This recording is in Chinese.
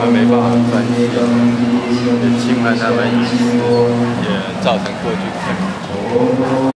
没办法专心，也侵犯他们隐私，也造成过去困扰。